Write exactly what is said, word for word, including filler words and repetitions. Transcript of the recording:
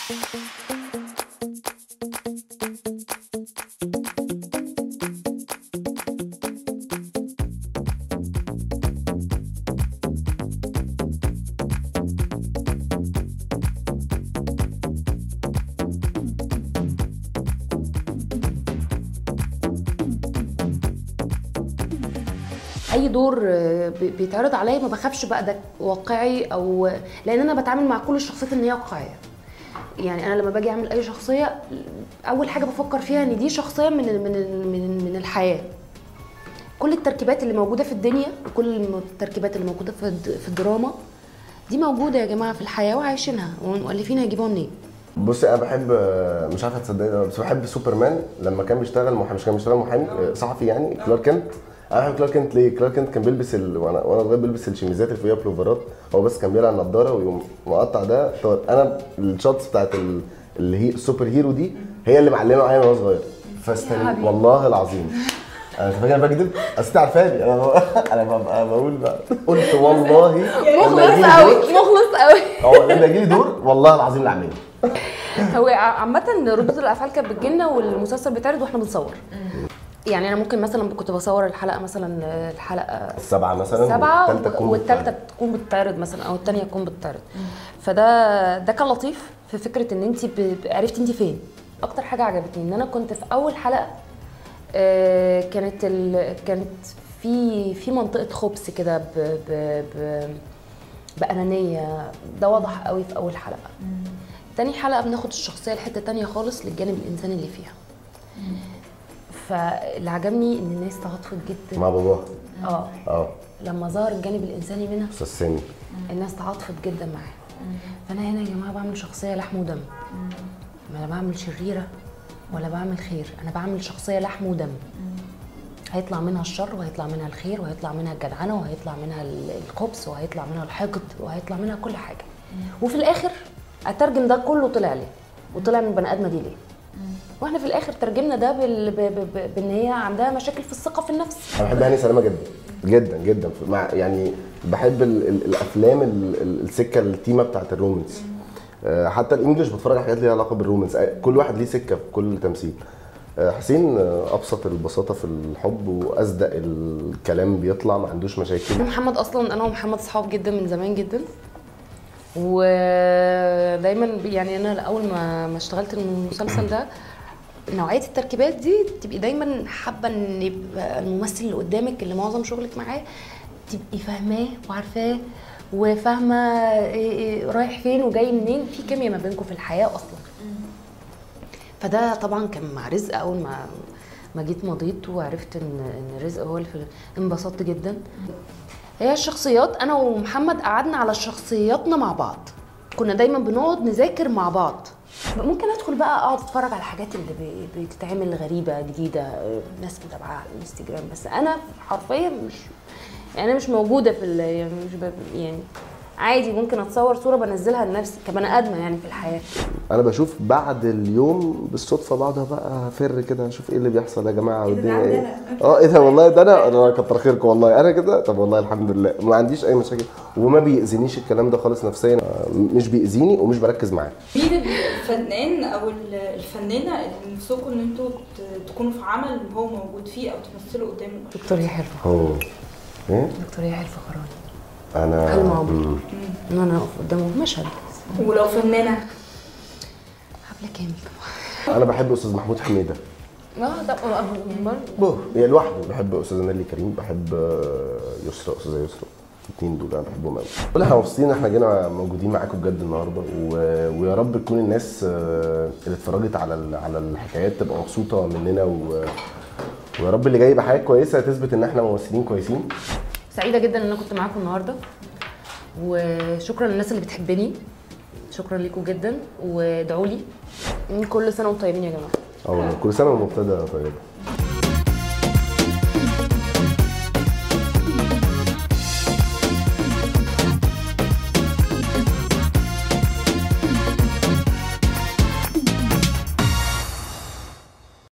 اي دور بيتعرض عليا ما بخافش بقى ده واقعي او لان انا بتعامل مع كل الشخصيات ان هي واقعيه. يعني انا لما باجي اعمل اي شخصيه اول حاجه بفكر فيها ان دي شخصيه من من من من الحياه. كل التركيبات اللي موجوده في الدنيا وكل التركيبات اللي موجوده في في الدراما دي موجوده يا جماعه في الحياه وعايشينها، والمؤلفين هيجيبوها منين؟ بصي انا بحب، مش عارفه تصدقي بس بحب سوبرمان لما كان بيشتغل محامي، مش كان بيشتغل محامي صحفي يعني، كلارك كنت. انا بحب كلارك كنت ليه؟ كلارك كنت كان بيلبس ال... وانا وانا صغير بيلبس الشميزات اللي فيها بلوفرات، هو بس كان بيلعب النضاره ويقوم مقطع ده. انا الشوتس بتاعت ال... اللي هي السوبر هيرو دي هي اللي معلمه معايا وانا صغير. فاستنى والله العظيم انا فاكر انا بكذب، اصل انت عارفاني انا انا ببقى بقول بقى قلت والله مخلص قوي مخلص قوي اه لما يجي لي دور والله العظيم اللي عاملين. هو عامه ردود الافعال كانت بتجيلنا والمسلسل بيتعرض واحنا بنصور. يعني انا ممكن مثلا كنت بصور الحلقه مثلا الحلقه السبعه مثلا السبعه والثالثه بتكون بتتعرض مثلا او الثانيه تكون بتتعرض. فده ده كان لطيف في فكره ان انت عرفتي انت فين. اكتر حاجه عجبتني ان انا كنت في اول حلقه كانت ال... كانت في في منطقه خبث كده ب... ب... ب... بانانيه. ده واضح قوي في اول حلقه. تاني حلقه بناخد الشخصيه لحته تانيه خالص للجانب الانساني اللي فيها. فاللي عجبني ان الناس تعاطفت جدا مع باباها. اه اه لما ظهر الجانب الانساني منها استاذ سامي الناس تعاطفت جدا معاه. فانا هنا يا جماعه بعمل شخصيه لحم ودم، ما انا بعمل شريره ولا بعمل خير، انا بعمل شخصيه لحم ودم. هيطلع منها الشر وهيطلع منها الخير وهيطلع منها الجدعنه وهيطلع منها الخبث وهيطلع منها الحقد وهيطلع منها كل حاجه. وفي الاخر اترجم ده كله طلع ليه وطلع من البني ادمه دي ليه. واحنا في الاخر ترجمنا ده بال... ب... ب... بان هي عندها مشاكل في الثقه في النفس. انا بحب هاني سلامه جدا جدا جدا، مع يعني بحب ال... ال... الافلام ال... السكه التيمه بتاعت الرومانس. حتى الانجليش بتفرج على حاجات ليها علاقه بالرومانس، كل واحد ليه سكه في كل تمثيل. حسين ابسط البساطه في الحب واصدق الكلام بيطلع، ما عندوش مشاكل. محمد اصلا انا ومحمد صحاب جدا من زمان جدا، ودايما يعني انا اول ما ما اشتغلت المسلسل ده نوعيه التركيبات دي تبقي دايما حابه ان يبقى الممثل اللي قدامك اللي معظم شغلك معاه تبقي فاهماه وعارفاه وفاهمه رايح فين وجاي منين، في كيمياء ما بينكم في الحياه اصلا. فده طبعا كان مع رزق. اول ما ما جيت مضيت وعرفت ان ان رزق هو اللي انبسطت جدا. هي الشخصيات انا ومحمد قعدنا على شخصياتنا مع بعض، كنا دايما بنقعد نذاكر مع بعض. ممكن ادخل بقى اقعد اتفرج على الحاجات اللي بتتعمل غريبه جديده ناس متابعاها على الانستجرام، بس انا حرفيا مش يعني مش موجوده في يعني مش يعني عادي ممكن اتصور صوره بنزلها لنفسي كبني ادمه يعني في الحياه. انا بشوف بعد اليوم بالصدفه بقعد بقى افر كده اشوف ايه اللي بيحصل يا جماعه والدنيا ايه. اه ايه ده والله ده انا انا كتر خيركم والله انا كده. طب والله الحمد لله ما عنديش اي مشاكل وما بيأذينيش الكلام ده خالص نفسيا، مش بيأذيني ومش بركز معاه. مين الفنان او الفنانه اللي نفسكم ان انتوا تكونوا في عمل هو موجود فيه او تمثلوا قدام البشر؟ دكتور يحيى هو ايه؟ دكتور يحيى الفخراني. انا حلم عمري ان انا اقف قدامه في مشهد. ولو فنانه؟ حفله كامل طبعا. انا بحب استاذ محمود حميده. اه ده برضه يعني لوحده. بحب استاذه نيلي كريم، بحب يسرا، استاذه يسرا، الاثنين دول انا بحبهم قوي. والله احنا مبسوطين ان احنا جينا موجودين معاكم بجد النهارده، ويا رب تكون الناس اللي اتفرجت على على الحكايات تبقى مبسوطه مننا، ويا رب اللي جاي بحاجات كويسه تثبت ان احنا ممثلين كويسين. سعيده جدا ان انا كنت معاكم النهارده، وشكرا للناس اللي بتحبني، شكرا لكم جدا، وادعوا لي. كل سنه وانتم طيبين يا جماعه. اه كل سنه ومبتدأ طيبه.